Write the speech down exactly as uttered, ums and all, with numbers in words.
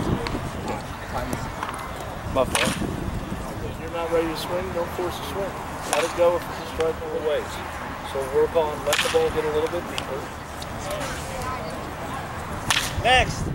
My fault. If you're not ready to swing, don't force a swing. Let it go if it's a strike all the way. So work on letting the ball get a little bit deeper. Next.